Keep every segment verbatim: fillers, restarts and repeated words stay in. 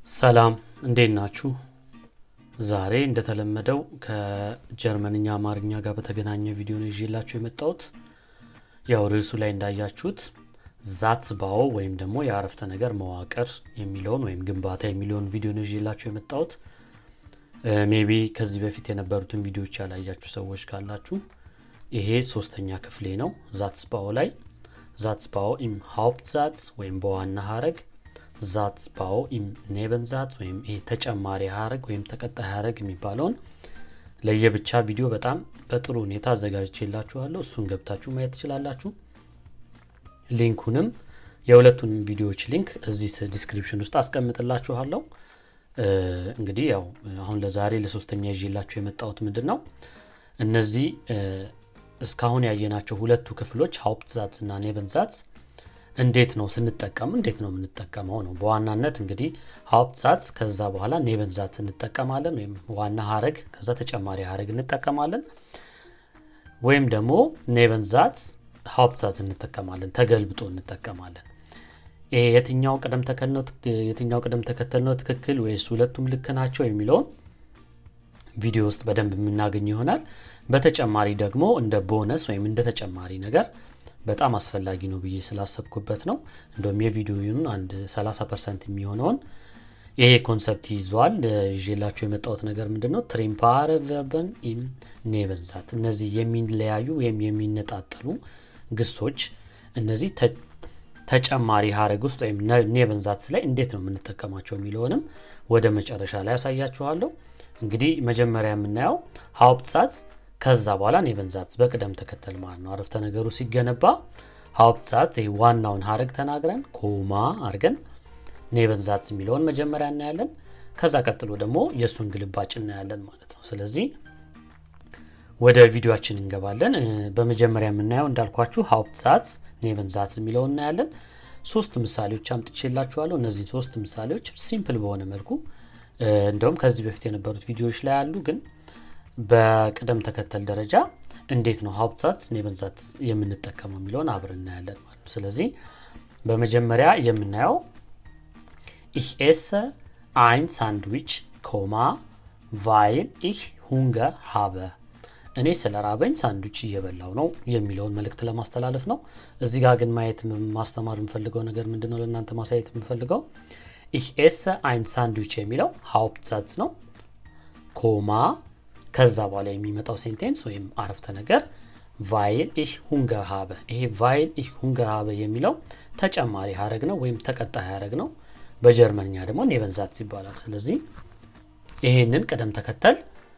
ሰላም እንዴት ናችሁ ዛሬ እንደተለመደው ከጀርመንኛ አማርኛ ጋር በተገናኘ ቪዲዮ ነው ይዤላችሁ የመጣሁት ያው ርዕሱ ላይ እንዳያችሁት ዛትስባው ወይም ደግሞ የአረፍተ ነገር መዋቅር የሚለውን ወይም ግንባታ የሚለውን ቪዲዮ ነው ይዤላችሁ የመጣሁት ሜቢ ከዚህ በፊት የነበሩትን ቪዲዮዎች ያላያችሁ ሰዎች ካላችሁ ይሄ ሶስተኛ ክፍሌ ነው ዛትስባው ላይ ዛትስባው im Hauptsatz ወይም በዋና ሐረግ ዛትስባው im Nebensatz ወይም ይሄ ተጨማሪ ሐረግ ወይም ተቀጣይ ሐረግ የሚባለውን ለየብቻ ቪዲዮ በጣም በጥሩ ሁኔታ አዘጋጅቼላችኋለሁ እሱን ገብታችሁ ማየት ትችላላችሁ ሊንኩንም የሁለቱንም ቪዲዮዎች ሊንክ እዚህ ዲስክሪፕሽን ውስጥ አስቀምጥላችኋለሁ እንግዲህ ያው አሁን ለዛሬ ለሶስተኛ ይዤላችሁ የመጣሁት ምንድነው እነዚህ እስካሁን ያየናቸው ሁለቱ ክፍሎች Hauptsatz እና Nebensatz እንዴት ነው ስንጠቀም እንዴት ነው የምንጠቀመው ነው በዋናነት እንግዲህ Hauptsatz ከዛ በኋላ Nebensatz እንጠቀማለን ወይም ዋና ሐረግ ከዛ ተጨማሪ ሐረግ እንጠቀማለን ወይም ደግሞ Nebensatz Hauptsatz እንጠቀማለን ተገልብጦ እንጠቀማለን ይሄ የትኛው ቀደም ተከተል ነው የትኛው ቀደም ተከተል ነው ትክክል ወይስ ሁለቱም ልክ ናቸው የሚለው ቪዲዮ ውስጥ በደንብ የምናገኝ ይሆናል በተጨማሪ ደግሞ እንደ ቦነስ ወይም እንደ ተጨማሪ ነገር በጣም አስፈላጊ ነው ብዬ ስላሰብኩበት ነው እንደውም የቪዲዮውን አንድ ሰላሳ ፐርሰንት የሚሆነውን ይሄ ኮንሰፕት ይዟል ይዤላችሁ የመጣሁት ነገር ምንድነው ትሪምፓረ ቨርበን ኢን ኔበንዛት እነዚህ የሚለያዩ ወይም የሚነጣጠሉ ግሶች እነዚህ ተጨማሪ ሐረግ ውስጥ ወይም ኔበንዛት ላይ እንዴት ነው የምንጠቀማቸው የሚለውንም ወደ መጨረሻ ላይ ያሳያችኋለሁ እንግዲህ መጀመሪያ የምናየው Hauptsatz ከዛ በኋላ Nebensatz በቅደም ተከተል ማለት ነው አረፍተ ነገሩ ሲገነባ Hauptsatz ዋናውን ሐረግ ተናግረን ኮማ አርገን Nebensatz የሚለውን መጀመሪያ እናያለን ከዛ ቀጥሎ ደግሞ የሱን ግልባጭ እናያለን ማለት ነው ስለዚህ ወደ ቪዲዮአችን እንገባለን በመጀመሪያ የምናየው እንዳልኳችሁ Hauptsatz Nebensatz የሚለውን እናያለን ሶስት ምሳሌዎች አምጥቼላችኋለሁ እነዚህ ሶስት ምሳሌዎች ሲምፕል በሆነ መልኩ እንደውም ከዚህ በፊት የነበሩት ቪዲዮዎች ላይ አሉ ግን በቅደም ተከተል ደረጃ እንዴት ነው Hauptsatz Nebensatz የምንጠቀመው የሚለውን አብረን እናያለን ማለት ነው ስለዚህ በመጀመሪያ የምናየው Ich esse ein Sandwich, weil ich Hunger habe እኔ ስለራበኝ ሳንድዊች እየበላው ነው የሚለውን መልእክት ለማስተላለፍ ነው እዚህ ጋር ግን ማየት ማስተማር የምፈልገው ነገር ምንድነው ለእናንተ ማሳየት የምፈልገው Ich esse ein Sandwich የሚለው Hauptsatz ነው ኮማ ከዛ በኋላ የሚመጣው ሴንቴንስ ወይም አረፍተ ነገር weil ich Hunger habe ይሄ weil ich Hunger habe የሚለው ተጨማሪ ሐረግ ነው ወይም ተቀጣይ ሐረግ ነው በጀርመንኛ ደግሞ Nebensatz ይባላል ስለዚህ ይሄንን ቀደም ተከተል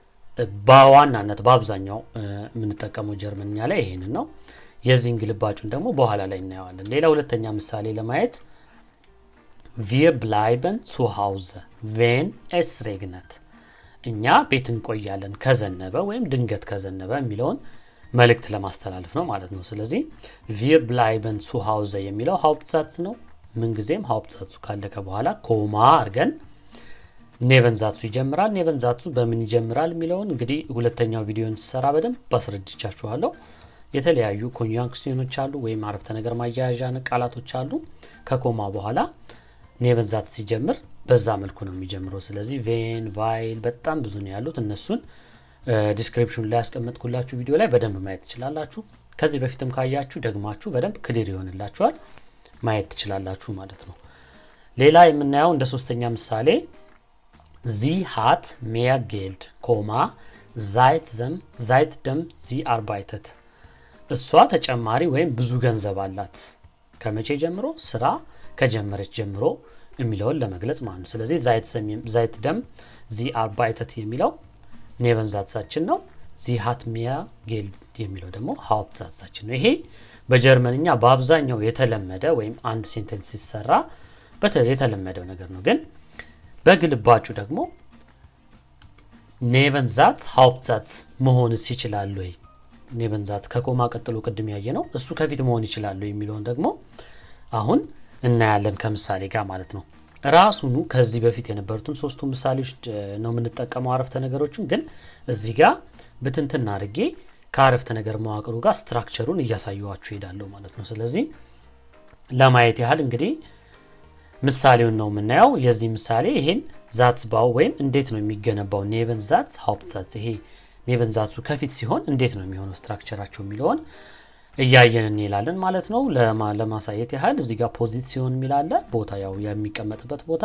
በዋናነት በአብዛኛው የምንጠቀመው ጀርመንኛ ላይ ይሄንን ነው የዚህን ግልባጩን ደግሞ በኋላ ላይ እናያለን ሌላ ሁለተኛ ምሳሌ ለማየት Wir bleiben zu Hause wenn es regnet እኛ ቤት እንቆያለን ከዘነበ ወይም ድንገት ከዘነበ የሚለውን መልእክት ለማስተላለፍ ነው ማለት ነው ስለዚህ Wir bleiben zu Hause የሚለው Hauptsatz ነው ምን ጊዜም Hauptsatz ካለከ በኋላ ኮማ አርገን Nebensatz ይጀምራል Nebensatz በምን ይጀምራል የሚለውን እንግዲህ ሁለተኛው ቪዲዮን ሰራ በደንብ ባስረድቻችኋለሁ የተለያዩ ኮንጃንክሽኖች አሉ ወይም አረፍተ ነገር ማያያዣ ቃላቶች አሉ ከኮማ በኋላ Nebensatz ሲጀምር በዛ መልኩ ነው የሚጀምረው ስለዚህ wenn weil በጣም ብዙ ነው ያሉት እነሱን ዲስክሪፕሽን ላይ አስቀምጥኩላችሁ ቪዲዮ ላይ በደንብ ማየት ትችላላችሁ ከዚህ በፊትም ካያችሁ ደግማችሁ በደንብ ክሊር ይሆንላችኋል ማየት ትችላላችሁ ማለት ነው ሌላ የምናየው እንደ ሶስተኛ ምሳሌ Sie hat mehr Geld, seitdem seitdem sie arbeitet እሷ ተጨማሪ ወይም ብዙ ገንዘብ አላት ከመቼ ጀምሮ ስራ ከጀመረች ጀምሮ የሚለውን ለመግለጽ ማለት ነው ስለዚህ seitdem sie arbeitet የሚለው Nebensatzaችን ነው sie hat mehr Geld የሚለው ደግሞ Hauptsatzችን ነው ይሄ በጀርመንኛ በአብዛኛው የተለመደ ወይም አንድ ሴንቴንስ ሲሰራ በተለይ የተለመደው ነገር ነው ግን በግልባጩ ደግሞ Nebensatz Hauptsatz መሆንስ ይችላል ወይ Nebensatz ከኮማ ቀጥሎ ቅድም ያየነው እሱ ከፊት መሆን ይችላል የሚለውን ደግሞ አሁን እናያለን ከምሳሌ ጋር ማለት ነው ራሱኑ ከዚህ በፊት የነበሩትን ሶስቱ ምሳሌዎች ነው የምንጠቀመው አረፍተ ነገሮችን ግን እዚህ ጋር በትንትና አርጌ ከአረፍተ ነገር መዋቅሩ ጋር ስትራክቸሩን እያሳየዋችሁ ሄዳለሁ ማለት ነው ስለዚህ ለማየት ያህል እንግዲህ ምሳሌውን ነው የምናየው የዚህ ምሳሌ ይሄን ዛትስ ባው ወይም እንዴት ነው የሚገነባው ኔቨን ዛትስ ሃውፕትዛትስ ይሄ ኔቨን ዛትሱ ከፊት ሲሆን እንዴት ነው የሚሆነው ስትራክቸራቸው የሚለውን እያየን እንላለን ማለት ነው ለማ ለማሳየት ያህል እዚህ ጋር ፖዚሽን ሚላለ ቦታ ያው የሚቀመጥበት ቦታ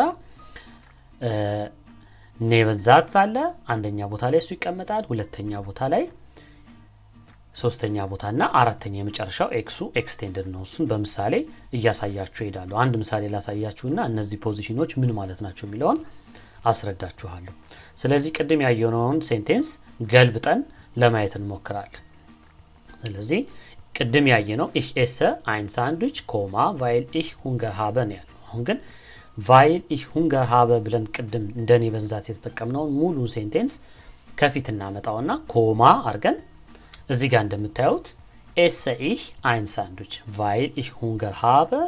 ኔቨን ዛትስ አለ አንደኛ ቦታ ላይ እሱ ይቀመጣል ሁለተኛ ቦታ ላይ ሶስተኛ ቦታና አራተኛ የመጨረሻው ኤክሱ ኤክስቴንደድ ነው እሱን በምሳሌ እያሳያችሁ ይላሉ አንድ ምሳሌ ላሳያችሁና እነዚህ ፖዚሽኖች ምን ማለት ናቸው የሚለውን አስረዳችኋለሁ ስለዚህ ቅድም ያየነውን ሴንቴንስ ገልብጠን ለማየት እንሞክራለን ስለዚህ ቅድም ያየነው ich esse ein Sandwich, weil ich Hunger habe ነው ያለው አሁን ግን weil ich Hunger habe ብለን ቅድም እንደኔ በዛት የተጠቀምነው ሙሉ ሴንቴንስ ከፊት እናመጣውና ኮማ አርገን እዚህ ጋር እንደምታዩት esse ich ein Sandwich, weil ich Hunger habe,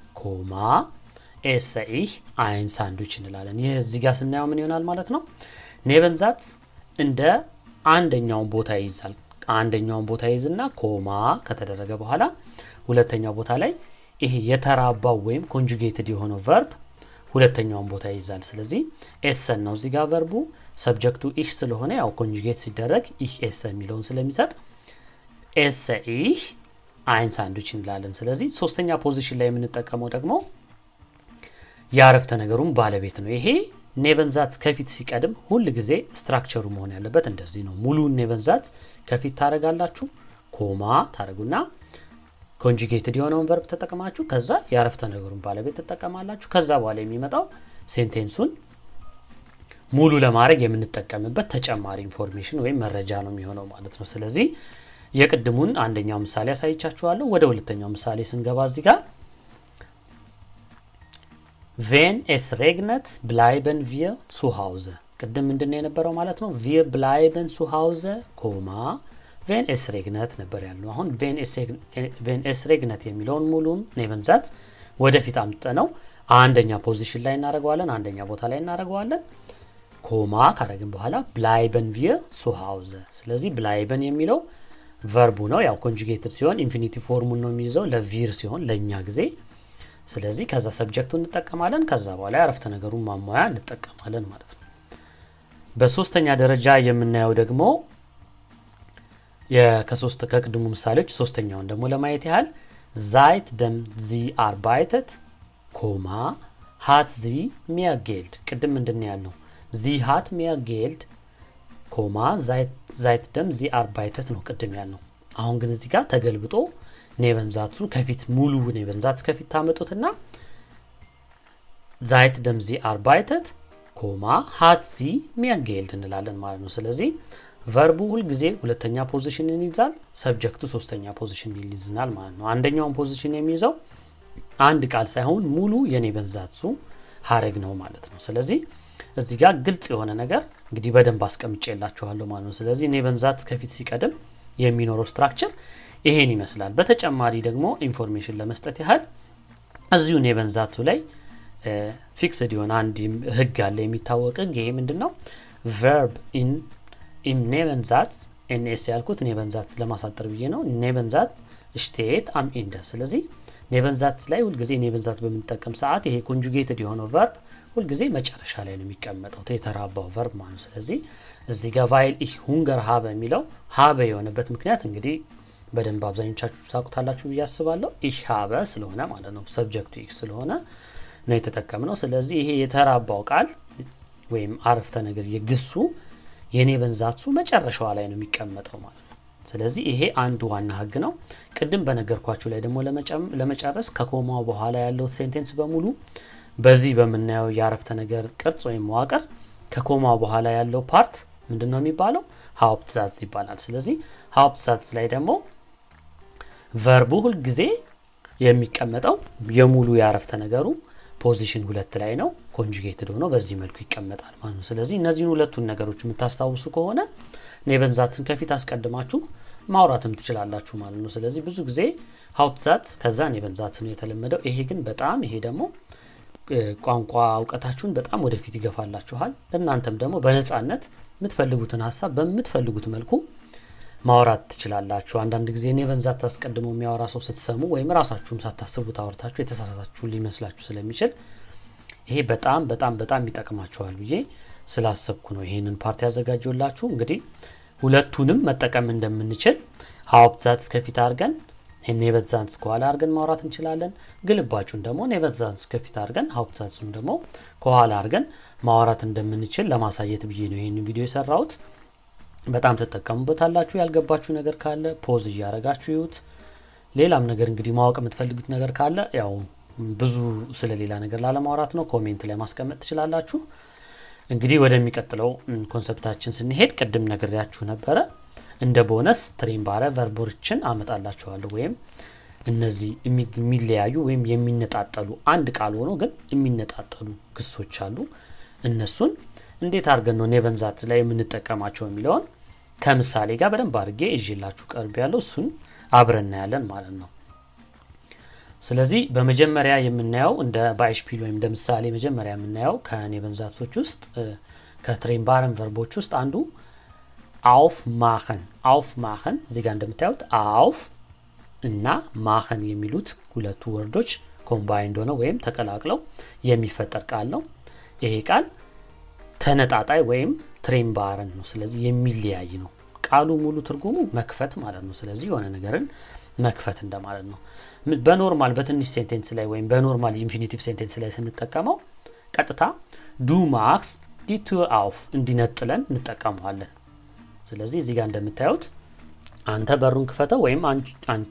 esse ich ein Sandwich እንላለን ይሄ እዚህ ጋር ስናየው ምን ይሆናል ማለት ነው ኔቨን ዛትስ እንደ አንደኛው ቦታ ይይዛል አንደኛው ቦታ ይይዝና ኮማ ከተደረገ በኋላ ሁለተኛው ቦታ ላይ ይሄ የተራባው ወይም ኮንጁጌትድ የሆነው verb ሁለተኛው ቦታ ይይዛል ስለዚህ essen ነው እዚህ ጋር verbu ሰብጀክቱ ich ስለሆነ ያው ኮንጁጌት ሲደረግ ich esse የሚለውን ስለሚሰጥ esse ich ein Sandwich እንላለን ስለዚህ ሶስተኛ ፖዚሽን ላይ የምንጠቀመው ደግሞ ያረፍተ ነገሩን ባለቤት ነው ይሄ ኔቨን ዛትስ ከፊት ሲቀድም ሁሉ ጊዜ ስትራክቸሩ መሆን ያለበት እንደዚህ ነው ሙሉ ኔቨን ዛትስ ከፊት ታረጋላችሁ ኮማ ታረጉና ኮንጁጌትድ የሆነውን verb ተጠቅማችሁ ከዛ ያረፍተ ነገሩን ባለቤት ተጠቅማላችሁ ከዛ በኋላ የሚመጣው ሴንቴንሱን ሙሉ ለማድረግ የምንጠቀምበት ተጨማሪ ኢንፎርሜሽን ወይ መረጃ ነው የሚሆነው ማለት ነው ስለዚህ የቅድሙን አንደኛው ምሳሌ አሳይቻችኋለሁ ወደ ሁለተኛው ምሳሌ ስንገባ እዚህ ጋር wenn es regnet bleiben wir zu Hause ቅድም ምንድነው የነበረው ማለት ነው wir bleiben zu Hause wenn es regnet ነበር ያለው አሁን wenn es wenn es regnet የሚለውን ሙሉን ኔቨን ዛትስ ወደፊት አምጥተነው አንደኛ ፖዚሽን ላይ እናደርገዋለን አንደኛ ቦታ ላይ እናደርገዋለን ኮማ ካረግን በኋላ bleiben wir zu Hause ስለዚህ bleiben የሚለው verbu ነው ያው ኮንጁጌትድ ሲሆን ኢንፊኒቲቭ ፎርሙን ነው የሚይዘው ለቪር ሲሆን ለኛ ጊዜ ስለዚህ ከዛ ሰብጀክቱን እንጠቀማለን ከዛ በኋላ ያረፍተ ነገሩን ማሟያ እንጠቀማለን ማለት ነው በሶስተኛ ደረጃ የምናየው ደግሞ የከሶስት ከቅድሙ ምሳሌዎች ሶስተኛውን ደግሞ ለማየት ያህል seit dem sie arbeitet, hat sie mehr Geld ቅድም ምንድነው ያለው sie hat mehr Geld, seit seit dem sie arbeitet ነው ቅድም ያለው አሁን ግን እዚህ ጋር ተገልብጦ ኔቨን ዛትሱ ከፊት ሙሉ ኔቨን ዛትስ ከፊት ታመጡትና seit dem sie arbeitet, hat sie mehr Geld እንላለን ማለት ነው ስለዚህ verbu ሁሉ ጊዜ ሁለተኛ ፖዚሽንን ይይዛል ሰብጀክቱ ሶስተኛ ፖዚሽን ይይዝናል ማለት ነው አንደኛው ፖዚሽን የሚይዘው አንድ ቃል ሳይሆን ሙሉ የኔቨን ዛትሱ ሐረግ ነው ማለት ነው ስለዚህ እዚህ ጋር ግልጽ የሆነ ነገር እንግዲህ በደንብ አስቀምጬላችኋለሁ ማለት ነው ስለዚህ ኔቨን ዛትስ ከፊት ሲቀድም የሚኖረው ስትራክቸር ይሄን ይመስላል በተጨማሪ ደግሞ ኢንፎርሜሽን ለመስጠት ያህል እዚሁ ኔቨን ዛትሱ ላይ ፊክስድ የሆነ አንድ ህግ አለ የሚታወቅ ይሄ ምንድነው verb in in neven Satz ns ያልኩት neven Satz ለማሳጠር ብዬ ነው neven Satz steht am Ende ስለዚህ neven Satz ላይ ሁሉ ጊዜ neven Satz በመጠቀም ሰዓት ይሄ ኮንጁጌትድ የሆነው verb ሁሉ ጊዜ መጨረሻ ላይ ነው የሚቀመጠው የተራባው verb ማለት ስለዚህ እዚህ ጋር weil ich Hunger habe የሚለው habe የሆነበት ምክንያት እንግዲህ በደንብ አብዛኞቻችሁ ታውቁታላችሁ ብዬ አስባለሁ ich habe ስለሆነ ማለት ነው ሰብጀክቱ ich ስለሆነ ነው የተጠቀምነው ስለዚህ ይሄ የተራባው ቃል ወይም አረፍተ ነገር የግሱ የኔቨን ዛትሱ መጨረሻው ላይ ነው የሚቀመጠው ማለት ነው ስለዚህ ይሄ አንድ ዋና ህግ ነው ቅድም በነገርኳችሁ ላይ ደግሞ ለመጨረስ ከኮማው በኋላ ያለው ሴንቴንስ በሙሉ በዚህ በመናየው ያረፍተ ነገር ቅርጽ ወይም መዋቅር ከኮማው በኋላ ያለው ፓርት ምንድነው የሚባለው ሃውፕትዛትስ ይባላል ስለዚህ ሃውፕትዛትስ ላይ ደግሞ verbu ሁሉ ጊዜ የሚቀመጠው የሙሉ ያረፍተ ነገሩ ፖዚሽን ሁለት ላይ ነው ኮንጁጌትድ ሆኖ በዚህ መልኩ ይቀመጣል ማለት ነው ስለዚህ እነዚህን ሁለቱን ነገሮች የምታስታውሱ ከሆነ ኔቨን ዛትስን ከፊት አስቀድማችሁ ማውራትም ትችላላችሁ ማለት ነው ስለዚህ ብዙ ጊዜ ሃውፕትዛትስ ከዛ ኔቨን ዛትስ ነው የተለመደው ይሄ ግን በጣም ይሄ ደግሞ ቋንቋ ዕውቀታችሁን በጣም ወደፊት ይገፋላችኋል እናንተም ደግሞ በነጻነት የምትፈልጉትን ሐሳብ በመትፈልጉት መልኩ ማውራት ትችላላችሁ አንዳንድ ጊዜ ኔቨን ዛትስ አስቀድሞ የሚያወራ ሰው ስትሰሙ ወይም ራሳችሁም ሳታስቡ ታወርታችሁ የተሳሳታችሁ ሊመስላችሁ ስለሚችል ይሄ በጣም በጣም በጣም ይጠቅማችኋል ብዬ ስላሰብኩ ነው ይሄንን ፓርት ያዘጋጀውላችሁ እንግዲህ ሁለቱንም መጠቀም እንደምንችል Hauptsatz ከፊት አድርገን Nebensatz ከኋላ አድርገን ማውራት እንችላለን ግልባጩን ደግሞ Nebensatz ከፊት አድርገን Hauptsatzን ደግሞ ከኋላ አድርገን ማውራት እንደምንችል ለማሳየት ብዬ ነው ይሄንን ቪዲዮ የሰራሁት በጣም ተጠቀሙበታላችሁ ያልገባችሁ ነገር ካለ ፖዝ ያረጋችሁ ይዩት ሌላም ነገር እንግዲህ ማወቅ የምትፈልጉት ነገር ካለ ያው ብዙ ስለሌላ ነገር ላለማውራት ነው ኮሜንት ላይ ማስቀመጥ ትችላላችሁ እንግዲህ ወደሚቀጥለው ኮንሰፕታችን ስንሄድ ቀድም ነግሬያችሁ ነበር እንደ ቦነስ ትሬም ባረ ቨርቦችን አመጣላችኋለሁ ወይም እነዚህ የሚለያዩ ወይም የሚነጣጠሉ አንድ ቃል ሆኖ ግን የሚነጣጠሉ ግሶች አሉ እነሱን እንዴት አድርገን ነው ኔቨንዛት ላይ የምንጠቀማቸው የሚለውን ከምሳሌ ጋር በደንብ አድርጌ እጄላችሁ ቀርብ ያለው እሱን አብረን እናያለን ማለት ነው ስለዚህ በመጀመሪያ የምናየው እንደ ባይሽፒል ወይም እንደ ምሳሌ መጀመሪያ የምናየው ከኔቨንዛቶች ውስጥ ከትሬም ባረን ቨርቦች ውስጥ አንዱ aufmachen aufmachen እዚህ ጋር እንደምታዩት auf እና machen የሚሉት ሁለቱ ወርዶች ኮምባይንድ ሆነው ወይም ተቀላቅለው የሚፈጠር ቃል ነው ይሄ ቃል ተነጣጣይ ወይም ትሬም ባረን ነው ስለዚህ የሚለያይ ነው ቃሉ ሙሉ ትርጉሙ መክፈት ማለት ነው ስለዚህ የሆነ ነገርን መክፈት እንደማለት ነው በኖርማል በትንሽ ሴንቴንስ ላይ ወይም በኖርማል ኢንፊኒቲቭ ሴንቴንስ ላይ ስንጠቀመው ቀጥታ du machst die Tür auf እንዲነጥለን እንጠቀመዋለን ስለዚህ እዚህ ጋር እንደምታዩት አንተ በሩን ክፈተው ወይም አንቺ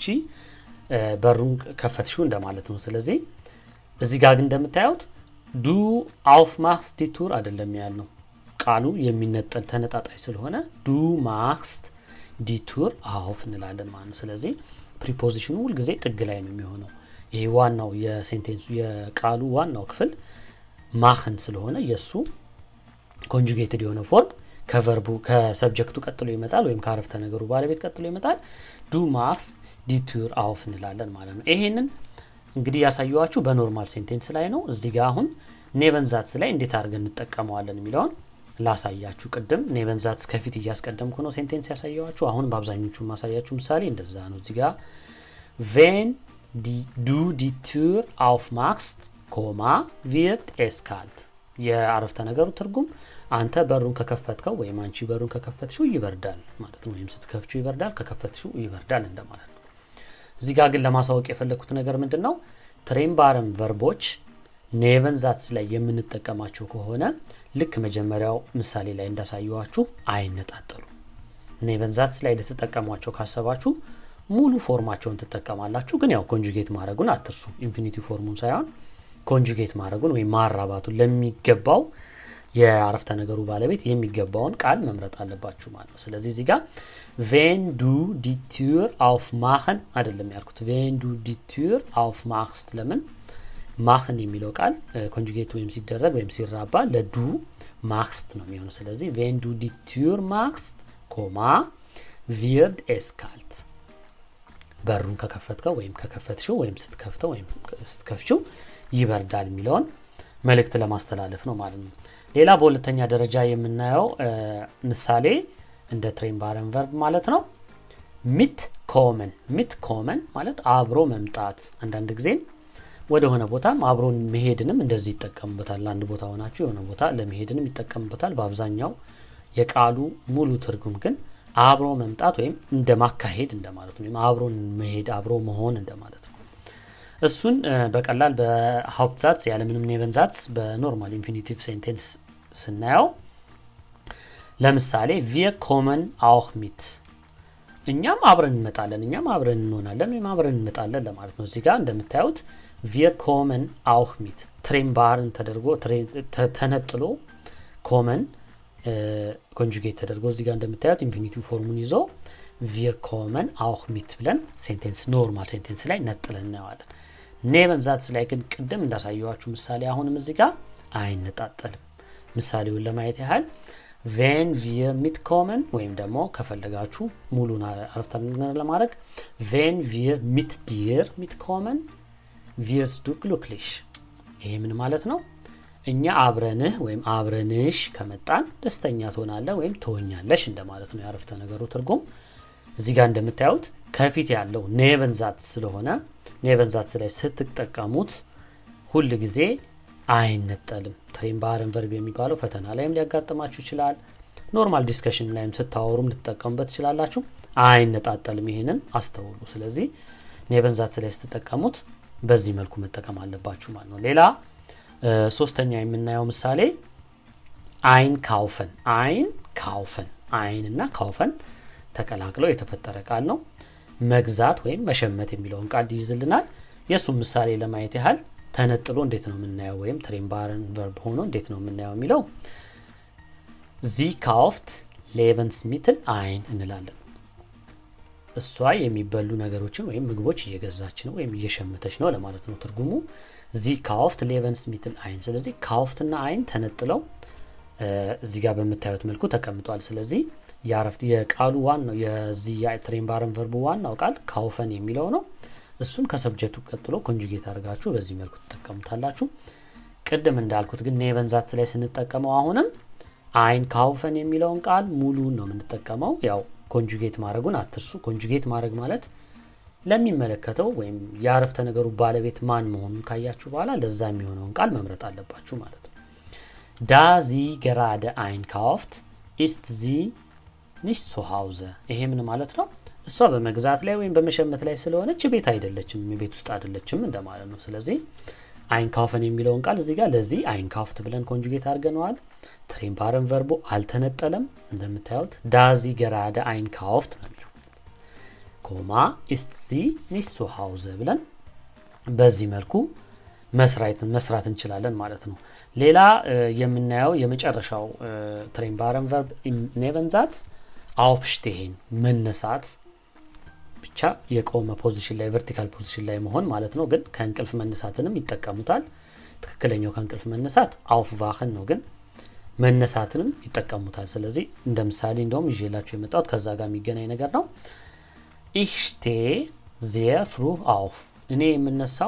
በሩን ከፈትሽው እንደማለት ነው ስለዚህ እዚህ ጋር እንደምታዩት du aufmachst die Tür አይደለም ያልነው ቃሉ የሚነጠል ተነጣጣይ ስለሆነ du machst die Tür auf እንላለን ማለት ነው ስለዚህ ፕሪፖዚሽኑ ሁሉ ጊዜ ጥግ ላይ ነው የሚሆነው ይሄ ዋናው የሴንቴንሱ የቃሉ ዋናው ክፍል machen ስለሆነ የሱ ኮንጁጌትድ የሆነ ፎርም ከቨርቡ ከሰብጀክቱ ቀጥሎ ይመጣል ወይም ከአረፍተ ነገሩ ባለቤት ቀጥሎ ይመጣል du machst die Tür auf እንላለን ማለት ነው ይሄንን እንግዲህ ያሳየዋችሁ በኖርማል ሴንቴንስ ላይ ነው እዚህ ጋር አሁን ኔቨንዛትስ ላይ እንዴት አድርገን እንጠቀመዋለን የሚለውን ላሳያችሁ ቀደም ኔቨንዛትስ ከፊት ያስቀደምኩ ነው ሴንቴንስ ያሳየዋችሁ አሁን በአብዛኞቹ ማሳያችሁ ምሳሌ እንደዛ ነው እዚህ ጋር wenn die du die Tür aufmachst, wird es kalt የአረፍተ ነገሩ ትርጉም አንተ በሩን ከከፈትከው ወይም አንቺ በሩን ከከፈትሽው ይበርዳል ማለት ነው ወይም ስትከፍቺው ይበርዳል ከከፈትሽው ይበርዳል እንደማለት ነው እዚህ ጋር ግን ለማሳወቅ የፈለኩት ነገር ምንድነው ትሬም ባረን ቨርቦች ኔቨንዛትስ ላይ የምንጠቀማቸው ከሆነ ልክ መጀመሪያው ምሳሌ ላይ እንዳሳየዋችሁ አይነጣጠሉ ኔቨንዛትስ ላይ ለተጠቀሟቸው ካሰባችሁ ሙሉ ፎርማቸውን ተጠቀማላችሁ ግን ያው ኮንጁጌት ማድረጉን አትርሱ ኢንፊኒቲቭ ፎርሙን ሳይሆን ኮንጁጌት ማድረጉን ወይ ማራባቱን ለሚገባው የአረፍተ ነገሩ ባለቤት የሚገባውን ቃል መምረጥ አለባችሁ ማለት ነው ስለዚህ እዚህ ጋር wenn du die Tür aufmachen አይደለም ያልኩት wenn du die Tür aufmachst ለምን machen የሚለው ቃል ኮንጁጌት ወይም ሲደረግ ወይም ሲራባ ለዱ machst ነው የሚሆነው ስለዚህ wenn du die Tür machst wird es kalt በሩን ከከፈትከው ወይም ከከፈትሽው ወይም ስትከፍተው ወይም ስትከፍቺው ይበርዳል የሚለውን መልእክት ለማስተላለፍ ነው ማለት ነው ሌላ በሁለተኛ ደረጃ የምናየው ምሳሌ እንደ ትሬም ባረን ቨርብ ማለት ነው mit kommen mit kommen ማለት አብሮ መምጣት አንዳንድ ጊዜ ወደ ሆነ ቦታም አብሮ መሄድንም እንደዚህ ይጠቀምበታል አንድ ቦታ ሆናችሁ የሆነ ቦታ ለመሄድንም ይጠቀምበታል በአብዛኛው የቃሉ ሙሉ ትርጉም ግን አብሮ መምጣት ወይም እንደማካሄድ እንደማለት ነው አብሮ መሄድ አብሮ መሆን እንደማለት ነው እሱን በቀላል በሀውፕትዛትስ ያለ ምንም ኔቨንዛትስ በኖርማል ኢንፊኒቲቭ ሴንቴንስ ስናየው ለምሳሌ wir kommen auch mit እኛም አብረን እንመጣለን እኛም አብረን እንሆናለን ወይም አብረን እንመጣለን ለማለት ነው እዚህ ጋር እንደምታዩት wir kommen auch mit ትሬም ባረን ተደርጎ ተነጥሎ kommen ኮንጁጌት ተደርጎ እዚህ ጋር እንደምታዩት ኢንፊኒቲቭ ፎርሙን ይዞ wir kommen auch mit ብለን ሴንቴንስ ኖርማል ሴንቴንስ ላይ ነጥለን እናዋለን ኔቨንዛትስ ላይ ግን ቀደም እንዳሳየዋችሁ ምሳሌ አሁንም እዚህ ጋር አይነጣጠልም ምሳሌውን ለማየት ያህል wenn wir mitkommen ወይም ደግሞ ከፈለጋችሁ ሙሉን አረፍተ ነገር ለማድረግ wenn wir mit dir mitkommen wirst du glücklich ይሄ ምን ማለት ነው እኛ አብረንህ ወይም አብረንሽ ከመጣን ደስተኛ ትሆናለህ ወይም ትሆኛለሽ እንደማለት ነው ያረፍተ ነገሩ ትርጉም እዚህ ጋር እንደምታዩት ከፊት ያለው ኔቨንዛትስ ስለሆነ ኔቨንዛትስ ላይ ስትጠቀሙት ሁሉ ጊዜ አይነጠልም ትሬምባረን ቨርብ የሚባለው ፈተና ላይም ሊያጋጥማችሁ ይችላል ኖርማል ዲስከሽን ላይም ስታወሩም ልትጠቀሙበት ይችላልላችሁ አይነጣጠልም ይሄንን አስተውሉ ስለዚህ ኔቨንዛት ላይ ስትጠቀሙት በዚህ መልኩ መጠቀም አለባችሁ ማለት ነው ሌላ ሶስተኛ የምናየው ምሳሌ አይን ካውፈን አይን ካውፈን አይን እና ካውፈን ተቀላቅለው የተፈጠረ ቃል ነው መግዛት ወይም መሸመት የሚለውን ቃል ይይዝልናል የሱ ምሳሌ ለማየት ያህል ተነጥሎ እንዴት ነው የምናየው ወይም ትሬምባረን ቨርብ ሆኖ እንዴት ነው የምናየው የሚለው ዚ ካውፍት ሌቨንስሚትል አይን እንላለን እሷ የሚበሉ ነገሮችን ወይም ምግቦች እየገዛች ነው ወይም እየሸመተች ነው ለማለት ነው ትርጉሙ ዚ ካውፍት ሌቨንስሚትል አይን ስለዚህ ካውፍትና አይን ተነጥለው እዚህ ጋር በመታየት መልኩ ተቀምጧል ስለዚህ ያረፍት የቃሉ ዋናው የዚህ ትሬምባረን ቨርቡ ዋናው ቃል ካውፈን የሚለው ነው እሱን ከሰብጀክቱ ቀጥሎ ኮንጁጌት አድርጋችሁ በዚህ መልኩ ተጠቀሙታላችሁ ቅድም እንዳልኩት ግን ኔቨንዛት ላይ ስንጠቀመው አሁንም አይን ካውፈን የሚለውን ቃል ሙሉን ነው የምንጠቀመው ያው ኮንጁጌት ማድረጉን አትርሱ ኮንጁጌት ማድረግ ማለት ለሚመለከተው ወይም ያረፍተ ነገሩ ባለቤት ማን መሆኑን ካያችሁ በኋላ ለዛ የሚሆነውን ቃል መምረጥ አለባችሁ ማለት ነው da sie gerade einkauft ist sie nicht zu Hause ይሄ ምን ማለት ነው እሷ በመግዛት ላይ ወይም በመሸመት ላይ ስለሆነች ቤት አይደለችም ቤት ውስጥ አይደለችም እንደማለት ነው ስለዚህ einkaufen የሚለውን ቃል እዚህ ጋር ለዚህ einkauft ብለን ኮንጁጌት አድርገናል ትሬምባረን ቨርቡ አልተነጠለም እንደምታዩት da sie gerade einkauft ነው ኮማ ist sie nicht zu Hause ብለን በዚህ መልኩ መስራት መስራት እንችላለን ማለት ነው ሌላ የምናየው የመጨረሻው ትሬምባረን ቨርብ ኔቨንዛት aufstehen መነሳት ብቻ የቆመ ፖዚሽን ላይ ቨርቲካል ፖዚሽን ላይ መሆን ማለት ነው ግን ከእንቅልፍ መነሳትንም ይጠቀሙታል ትክክለኛው ከእንቅልፍ መነሳት aufwachen ነው ግን መነሳትንም ይጠቀሙታል ስለዚህ እንደምሳሌ እንደውም ይዤላችሁ የመጣሁት ከዛ ጋር የሚገናኝ ነገር ነው ich stehe sehr früh auf እኔ የምነሳው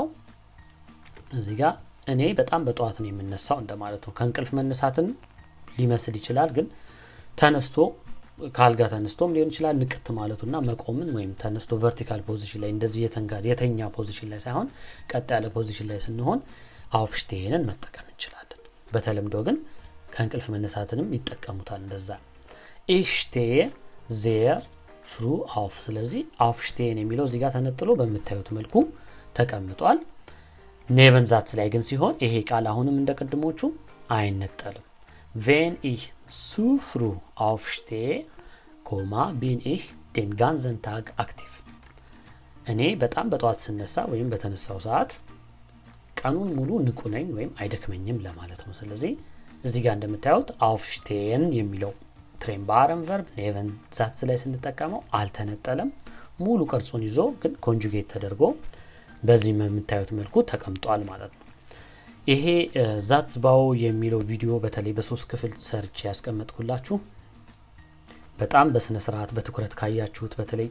እዚህ ጋር እኔ በጣም በጧት ነው የምነሳው እንደማለት ነው ከእንቅልፍ መነሳትን ሊመስል ይችላል ግን ተነስቶ ካልጋ ተነስቶም ሊሆን ይችላል ንቅት ማለቱና መቆምን ወይም ተነስቶ ቨርቲካል ፖዚሽን ላይ እንደዚህ የተንጋር የተኛ ፖዚሽን ላይ ሳይሆን ቀጥ ያለ ፖዚሽን ላይ ስንሆን aufstehen መጠቀም እንችላለን በተለምዶ ግን ከእንቅልፍ መነሳትንም ይጠቀሙታል እንደዛ ich stehe sehr früh auf ስለዚህ aufstehen የሚለው እዚህ ጋር ተነጥሎ በመታየት መልኩ ተቀምጧል ኔቨንዛት ላይ ግን ሲሆን ይሄ ቃል አሁንም እንደቀድሞቹ አይነጠልም wenn ich zu früh aufstehe ኮማ bin ich den ganzen Tag aktiv እኔ በጣም በጧት ስነሳ ወይም በተነሳው ሰዓት ቀኑን ሙሉ ንቁ ነኝ ወይም አይደክመኝም ለማለት ነው ስለዚህ እዚህ ጋር እንደምታዩት aufstehen የሚለው ትሬምባረን ቨርብ ኔቨንዛት ላይ ስንጠቀመው አልተነጠለም ሙሉ ቅርጹን ይዞ ግን ኮንጁጌት ተደርጎ በዚህ የምታዩት መልኩ ተቀምጧል ማለት ነው ይሄ ዛትስባው የሚለው ቪዲዮ በተለይ በሶስት ክፍል ሰርች ያስቀመጥኩላችሁ በጣም በስነ ስርዓት በትኩረት ካያችሁት በተለይ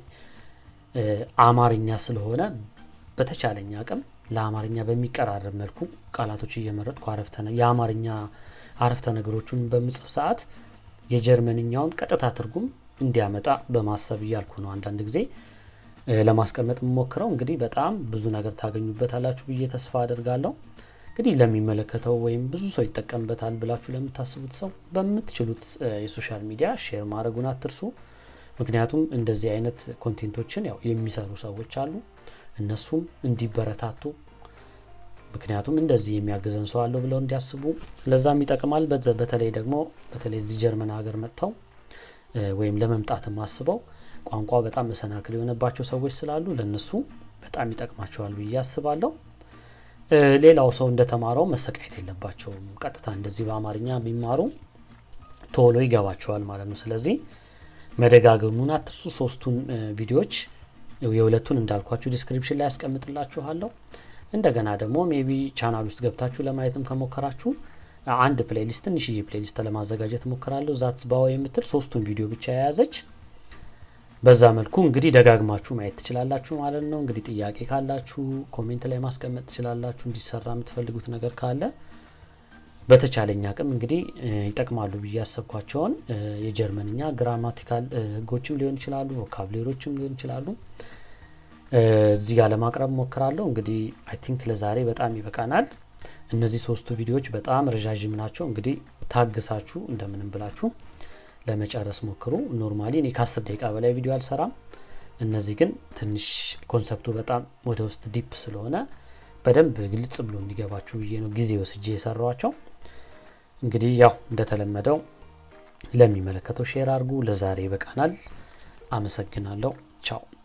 አማርኛ ስለሆነ በተቻለኛ አቅም ለአማርኛ በሚቀራረብ መልኩ ቃላቶች እየመረጥኩ አረፍተነ የአማርኛ አረፍተ ነገሮችን በመጽፍ ሰዓት የጀርመንኛውን ቀጥታ ትርጉም እንዲያመጣ በማሰብ ይያልኩ ነው አንዳንድ ጊዜ ለማስቀመጥ መሞክረው እንግዲህ በጣም ብዙ ነገር ታገኙበታላችሁ ብዬ ተስፋ አደርጋለሁ እንግዲህ ለሚመለከተው ወይም ብዙ ሰው ይጠቀምበታል ብላችሁ ለምታስቡት ሰው በመትችሉት የሶሻል ሚዲያ ሼር ማድረጉን አትርሱ ምክንያቱም እንደዚህ አይነት ኮንቴንቶችን ያው የሚሰሩ ሰዎች አሉ እነሱም እንዲበረታቱ ምክንያቱም እንደዚህ የሚያገዘን ሰው አለው ብለው እንዲያስቡ ለዛም ይጠቅማል በተለይ ደግሞ በተለይ እዚህ ጀርመን ሀገር መጣው ወይም ለመምጣት ማስበው ቋንቋው በጣም መሰናክል የሆነባቸው ሰዎች ስላሉ ለነሱ በጣም ይጠቅማቸዋል ብዬ አስባለሁ ሌላው ሰው እንደተማረው መሰቃየት የለባቸውም ቀጥታ እንደዚህ በአማርኛ ቢማሩ ቶሎ ይገባቸዋል ማለት ነው ስለዚህ መደጋገሙን አትርሱ ሶስቱን ቪዲዮዎች የሁለቱን እንዳልኳችሁ ዲስክሪፕሽን ላይ አስቀምጥላችኋለሁ እንደገና ደግሞ ሜቢ ቻናል ውስጥ ገብታችሁ ለማየትም ከሞከራችሁ አንድ ፕሌሊስት ትንሽዬ ፕሌሊስት ለማዘጋጀት ሞክራለሁ ዛትስባው የምትል ሶስቱን ቪዲዮ ብቻ ያያዘች በዛ መልኩ እንግዲህ ደጋግማችሁ ማየት ትችላላችሁ ማለት ነው እንግዲህ ጥያቄ ካላችሁ ኮሜንት ላይ ማስቀመጥ ትችላላችሁ እንዲሰራ የምትፈልጉት ነገር ካለ በተቻለኛ አቅም እንግዲህ ይጠቅማሉ ብዬ አሰብኳቸውን የጀርመንኛ ግራማቲካል ህጎችም ሊሆን ይችላሉ ቮካብሌሮችም ሊሆን ይችላሉ እዚህ ጋር ለማቅረብ ሞክራለሁ እንግዲህ አይ ቲንክ ለዛሬ በጣም ይበቃናል እነዚህ ሶስቱ ቪዲዮዎች በጣም ረጃጅም ናቸው እንግዲህ ታግሳችሁ እንደምንም ብላችሁ ለመጨረስ ሞክሩ ኖርማሊ እኔ ከ10 ደቂቃ በላይ ቪዲዮ አልሰራም እነዚህ ግን ትንሽ ኮንሰፕቱ በጣም ወደ ውስጥ ዲፕ ስለሆነ በደንብ ግልጽ ብሎ እንዲገባችሁ ብዬ ነው ጊዜ ወስጄ የሰራዋቸው እንግዲህ ያው እንደተለመደው ለሚመለከተው ሼር አድርጉ ለዛሬ በቃናል አመሰግናለሁ ቻው